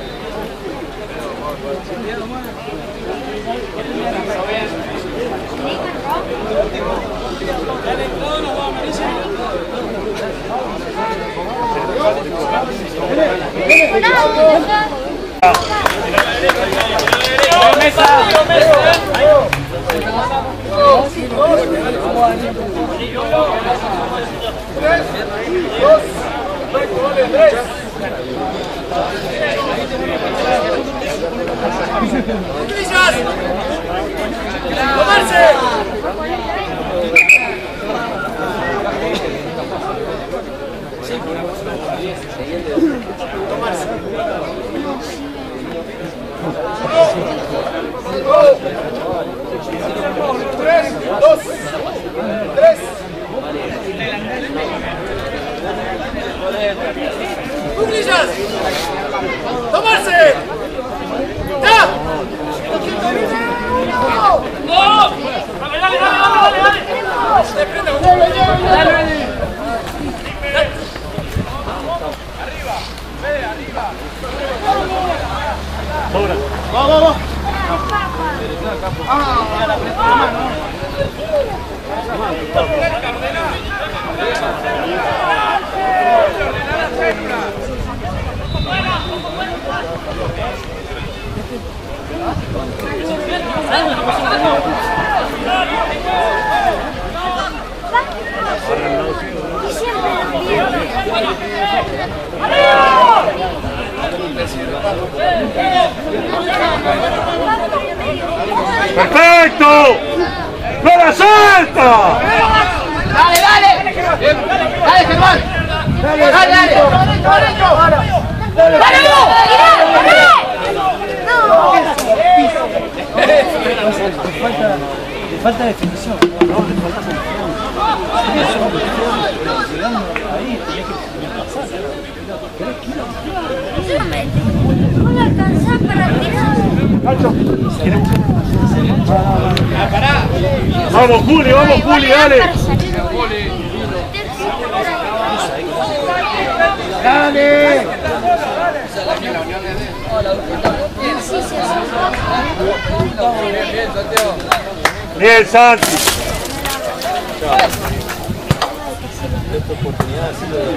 ¡Tomarse! ¡Ya! ¡No! ¡Dale, dale, dale, dale! Sobra. ¡Vamos, vamos! ¡Perfecto! ¡No la suelta! ¡Dale, dale! ¡Dale, Germán! ¡Dale, dale! ¡Dale, Le falta definición. No, le falta confianza. Ahí tenía que pasar. No me alcanzás para tirar. Vamos, Juli, dale. ¡Dale! Bien, Santi. Esta oportunidad así lo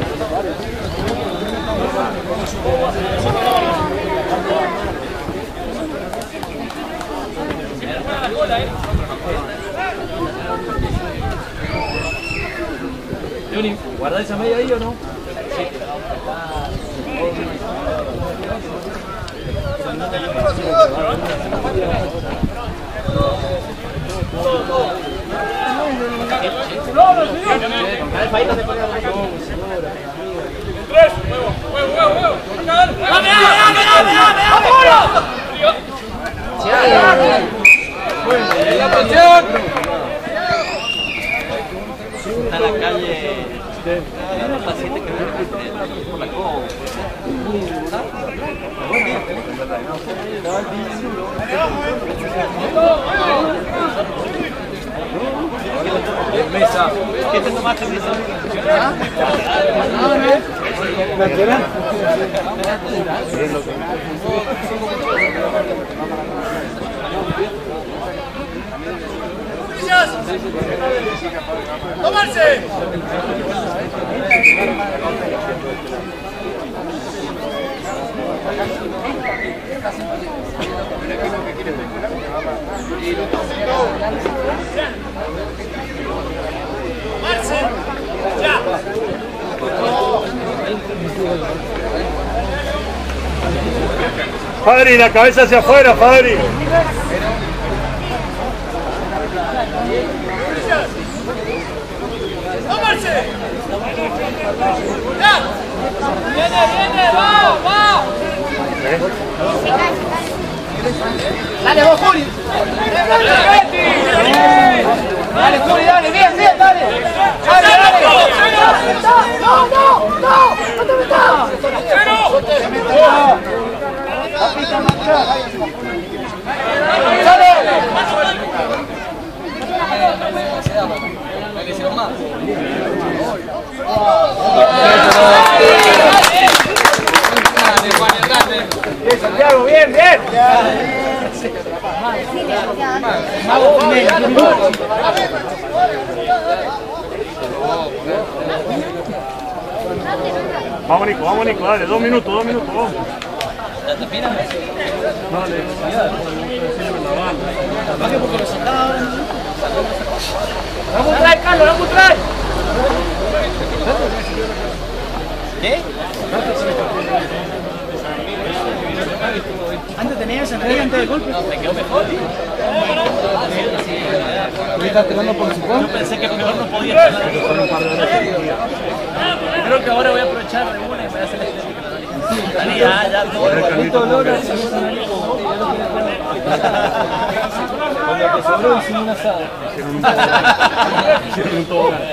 Johnny, ¿guarda esa media ahí o no? Sí. ¡Tres! ¡Huevo! ¡Huevo! ¡Huevo! ¡Dame! ¡La presión! Está en la calle. Hay un paciente que viene por la coba. Mesa. ¿Qué te tomaste, Mesa? ¡Tomarse! Fabri, la cabeza hacia afuera, Fabri. ¡Tomarse! ¡Ya! ¡Viene! ¡Va! Dale vos, Juli. Dale, Juli, dale, bien, dale. Dale. No te metas. Papita, marcha. Bien, Santiago, bien. Vamos Nico, dale, 2 minutos, vamos. ¿La tapina? Dale. ¡Vamos a traer, Carlos! ¡Vamos a traer! ¿Qué? Antes tenías sentadilla antes del golpe. Me quedó mejor. ¿Estás tirando por su cuerpo? Yo pensé que mejor no podía estar. Creo que ahora voy a aprovechar de una y voy a hacer la estética. Ya, todo. Con lo que sobró hicimos un asado. Hicieron un tobogán.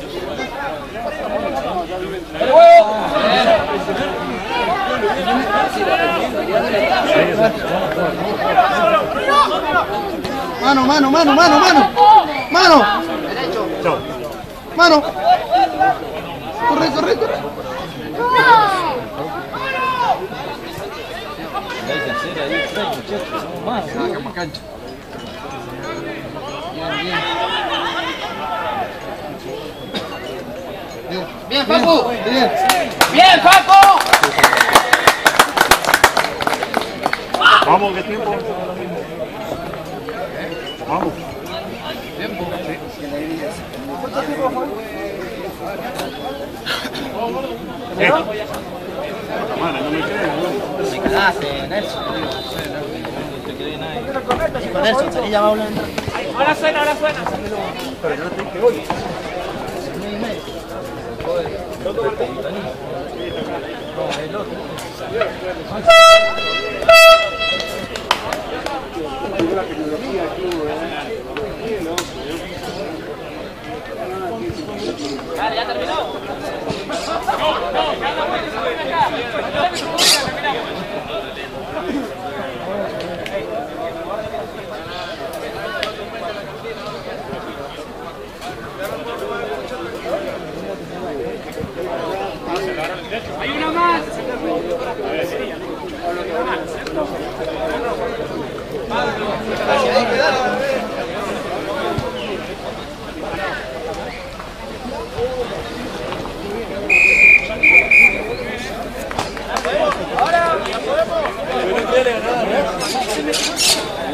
Mano. Chao. Mano. Corre. Bien, Facu. Bien, Facu. Vamos, ¿qué tiempo? Vamos. ¿Tiempo? Sí. ¿Cuánto tiempo fue? Madre, no me crees. Me cagaste, Nelson. No te creí nadie. Con Nelson, salí ya va a hablar. Ahora suena. Pero yo no te dije hoy. Dale, ya terminó. Hay una más. Ahora, ya podemos.